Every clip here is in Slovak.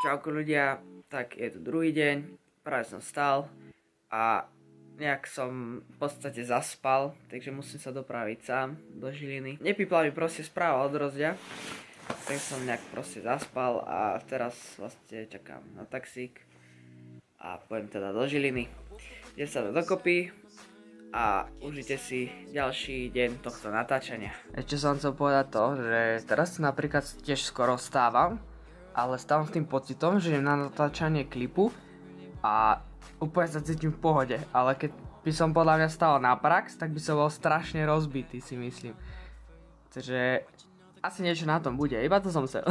Čauko ľudia, tak je tu druhý deň, práve som vstal a nejak som v podstate zaspal, takže musím sa dopraviť sám do Žiliny. Nepípla mi proste správa od Rozďa, tak som nejak proste zaspal a teraz vlastne čakám na taxík a pojem teda do Žiliny. Idem sa dokopy a užite si ďalší deň tohto natáčania. Ešte som chcel povedať to, že teraz napríklad tiež skoro vstávam, ale stávam s tým pocitom, že idem na natáčanie klipu a úplne sa cítim v pohode, ale keď by som podľa mňa stál na prax, tak by som bol strašne rozbitý, si myslím. Takže asi niečo na tom bude, iba to som chcel.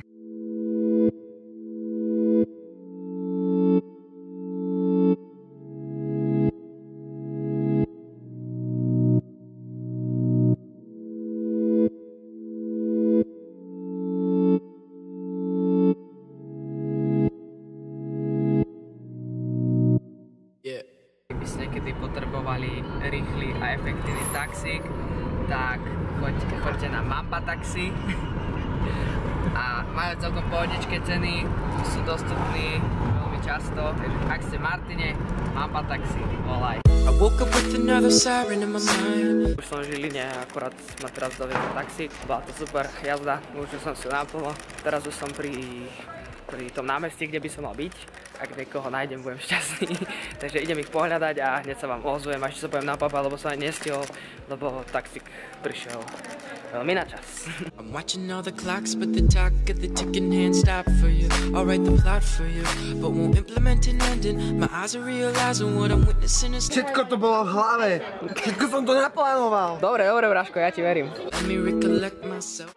Keby ste niekedy potrebovali rýchly a efektívny taxík, tak choďte na Mamba Taxi a majú celkom pohodičké ceny, sú dostupní veľmi často, takže ak ste v Martine, Mamba Taxi, volaj. Už som v Žiline, akorát ma teraz doviezol taxík, bola to super jazda, už som si naplno, teraz už som pri tom námestí, kde by som mal byť. Ak niekoho nájdem, budem šťastný. Takže idem ich pohľadať a hneď sa vám ozvujem, až sa poviem na papa, lebo som aj nestihol, lebo taxík prišiel veľmi na čas. I'm watching all the clocks, but the talk of the ticking hand stop for you. I'll write the plot for you, but won't implement an ending. My eyes are realizing what I'm witnessing is... Všetko to bolo v hlave. Všetko som to naplánoval. Dobre, Bráško, ja ti verím. Let me recollect myself.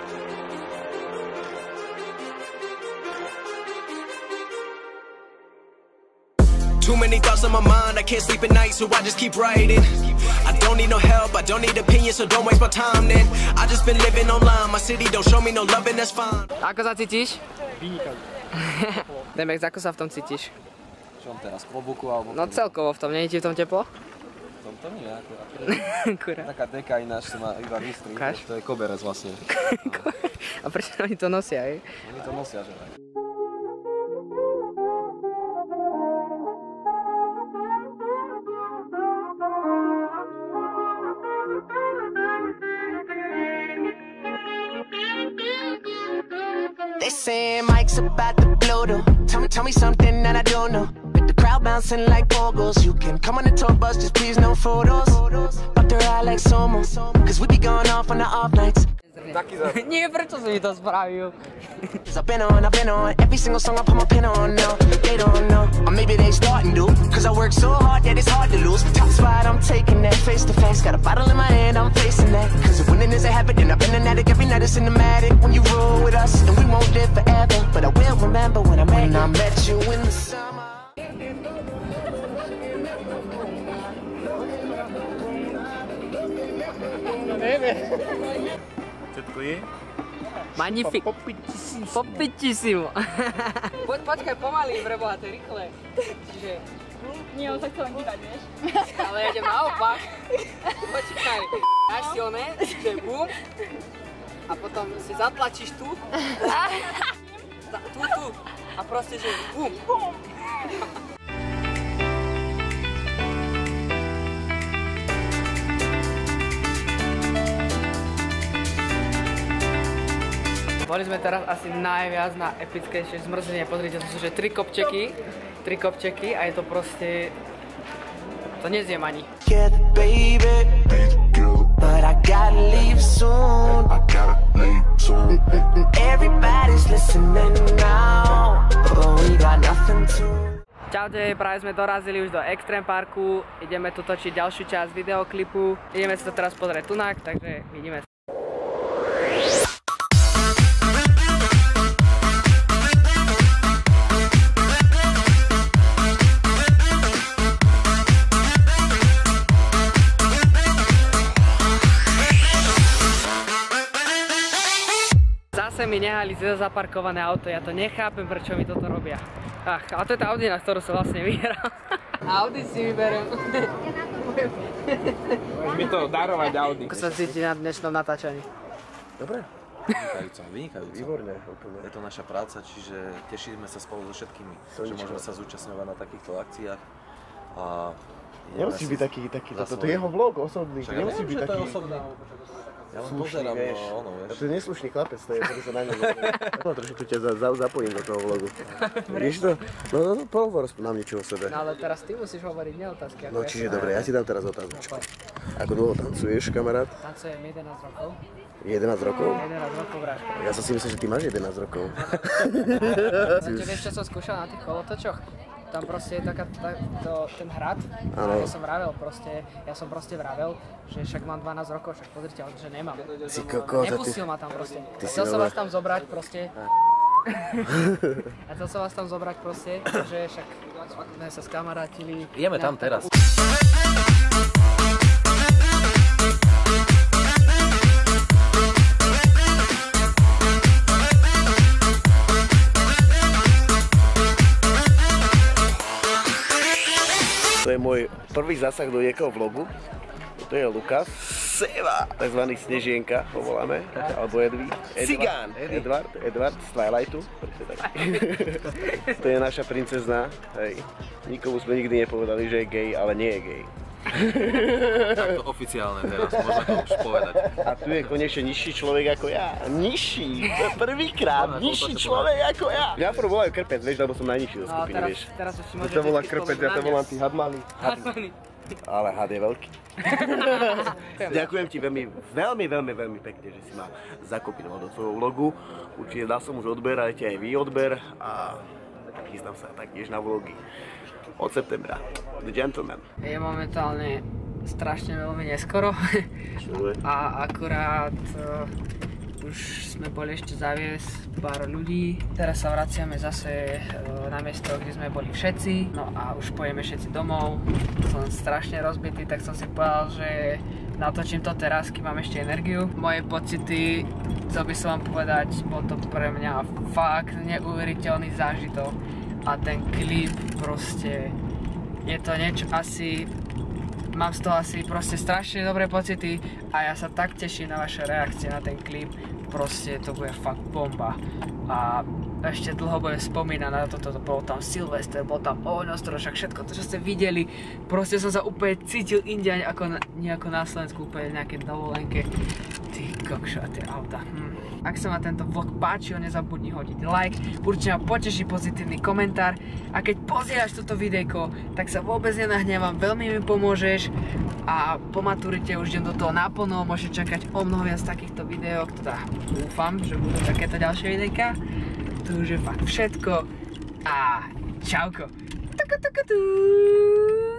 Too many thoughts on my mind, I can't sleep at night, so I just keep writing. I don't need no help, I don't need opinions, so don't waste my time then. I just been living online, my city don't show me no love and that's fine. Ako sa cítiš? Vynikajúco. Demex, ako sa v tom cítiš? Čo teraz, klobuku alebo... No celkovo v tom, nie je ti v tom teplo? V tomto nie, akurát. Akurát. Taká deka ináč, to má iba vystri, to je koberec vlastne. A prečo oni to nosia, hej? Oni to nosia, že tak. They say Mike's about to blow though. Tell me something that I don't know. With the crowd bouncing like pogos. You can come on the tour bus, just please no photos. But they're all like Somo, cause we be going off on the off nights. Nie, prečo si mi to spravil? I've been on every single song I put my pin on now. They don't know, or maybe they starting to. Cause I work so hard that it's hard to lose. Top spot, I'm taking that face to face. Got a bottle in my hand, I'm facing that. Cause if winning is a habit, then I've been an addict. Every night it's cinematic. When you roll with us, and we won't live forever. But I will remember when I met you in the summer. Všetko je? Magnifik. Popičísimo. Počkaj, pomaly, preboha, to je rýchle. Čiže... Nie, on sa chcel dívať, vieš? Ale ja idem naopak. Počkaj, dáš si oné, že bum. A potom si zatlačíš tu. Tu. A proste, že bum. Boli sme teraz asi najviac na epickejšie zmrzenie. Pozrite, to sú že 3 kopčeky a je to proste... To nezjem ani. Čaute, práve sme dorazili už do Extreme Parku. Ideme tu točiť ďalšiu časť videoklipu. Ideme si to teraz pozrieť tunak, takže vidíme sa. Zase mi nehali zaparkované auto, ja to nechápem, prečo mi toto robia. Ach, ale to je tá Audi, na ktorú som vlastne vyhral. Audi si vyberiem. Môžeš mi to darovať Audi. Ako sa cíti na dnešnom natáčaní? Dobre. Vynikajúco. Výborne, úplne. Je to naša práca, čiže tešíme sa spolu so všetkými, že môžeme sa zúčastňovať na takýchto akciách. A nemusíš byť taký, toto je jeho vlog osobný, nemusíš byť taký... Ja len pozerám, vieš. To je neslušný chlapec, to je, ktorý sa na ňom no, trošku ťa zapojím do toho vlogu. Vieš to? No, pohovor nám niečo o sebe. No ale teraz ty musíš hovoriť, nie otázky. No čiže dobre, ja ti dám teraz otázočku. Ako dlho tancuješ, kamarát? Tancujem 11 rokov. 11 rokov? 11 rokov vrážka. Ja som si myslel, že ty máš 11 rokov. Vieš, čo som skúšal na tých kolotočoch? Tam proste je ten hrad, a ja som proste vravel, že však mám 12 rokov, však pozrite, ale že nemám. Si kokos, nepustil ma tam proste. Chcel som vás tam zobrať proste. že však sme sa skamarátili. Ideme tam teraz. To je môj prvý zásah do nejakého vlogu. To je Lukas. Seva! Takzvaný Snežienka ho voláme. Alebo Edvard. Cigán! Edvard z Twilightu. To je naša princezna. Hej. Nikomu sme nikdy nepovedali, že je gay, ale nie je gay. Tak to oficiálne teraz, môžeme to už povedať. A tu je konečne nižší človek ako ja. Nižší! Prvýkrát nižší človek ako ja! Mňa prv volajú krpec, vieš, lebo som najnižší do skupiny, vieš. Teraz už si môžeš... To volá krpec, ja to volám ty hadmany. Ale had je veľký. Ďakujem ti veľmi pekne, že si ma zakopinoval do svojho vlogu. Určite dal som už odber, dajte aj vy odber a chystám sa taktiež na vlogy od septembra. The Gentleman. Je momentálne strašne veľmi neskoro a akurát už sme boli ešte zaviesť pár ľudí. Teraz sa vraciame zase na miesto, kde sme boli všetci. No a už pojeme všetci domov. Som strašne rozbitý, tak som si povedal, že natočím to teraz, keď mám ešte energiu. Moje pocity, chcel by som vám povedať, bol to pre mňa fakt neuveriteľný zážitok. A ten klip proste, je to niečo asi, mám z toho asi proste strašne dobré pocity a ja sa tak teším na vaše reakcie na ten klip, proste to bude fakt bomba. A ešte dlho budem spomínať na toto, bol tam Silvester, bol tam Ohňostroj, však všetko to, čo ste videli, proste som sa úplne cítil inde, nie ako na Slovensku, úplne nejaké dovolenke. Ty kokšo, a tie auta. Ak sa ma tento vlog páčil, nezabudni hodiť like, určite ma poteší pozitívny komentár a keď pozieráš toto videjko, tak sa vôbec nenahnevam, veľmi mi pomôžeš a po maturite už idem do toho naplno, môžete čakať o mnoho viac takýchto videok, teda dúfam, že budú takéto ďalšie videjka. To už je fakt všetko a čauko.